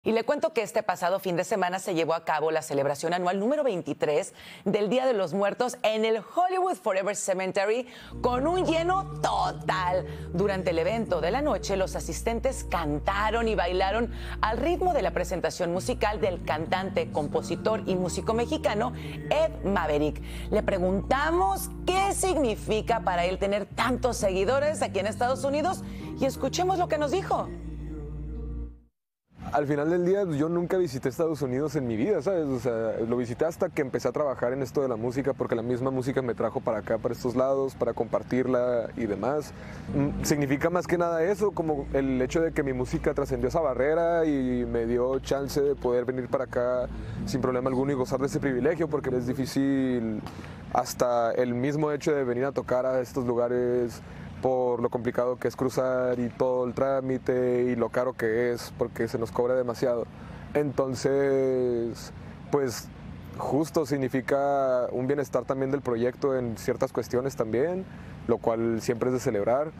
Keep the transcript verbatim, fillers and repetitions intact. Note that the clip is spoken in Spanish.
Y le cuento que este pasado fin de semana se llevó a cabo la celebración anual número veintitrés del Día de los Muertos en el Hollywood Forever Cemetery con un lleno total. Durante el evento de la noche, los asistentes cantaron y bailaron al ritmo de la presentación musical del cantante, compositor y músico mexicano Ed Maverick. Le preguntamos qué significa para él tener tantos seguidores aquí en Estados Unidos y escuchemos lo que nos dijo. Al final del día, yo nunca visité Estados Unidos en mi vida, ¿sabes? O sea, lo visité hasta que empecé a trabajar en esto de la música, porque la misma música me trajo para acá, para estos lados, para compartirla y demás. Significa más que nada eso, como el hecho de que mi música trascendió esa barrera y me dio chance de poder venir para acá sin problema alguno y gozar de ese privilegio, porque es difícil hasta el mismo hecho de venir a tocar a estos lugares por lo complicado que es cruzar y todo el trámite y lo caro que es porque se nos cobra demasiado. Entonces, pues justo significa un bienestar también del proyecto en ciertas cuestiones también, lo cual siempre es de celebrar.